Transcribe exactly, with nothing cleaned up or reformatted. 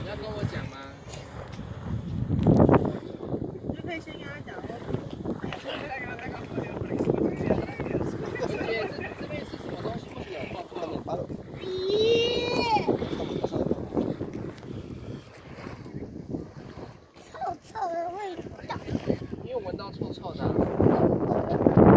要跟我讲吗？ 你就可以先跟他讲哦。 姐姐，这这边是什么东西？为什么有泡泡？ 咦，臭臭的味道。 因为闻到臭臭的。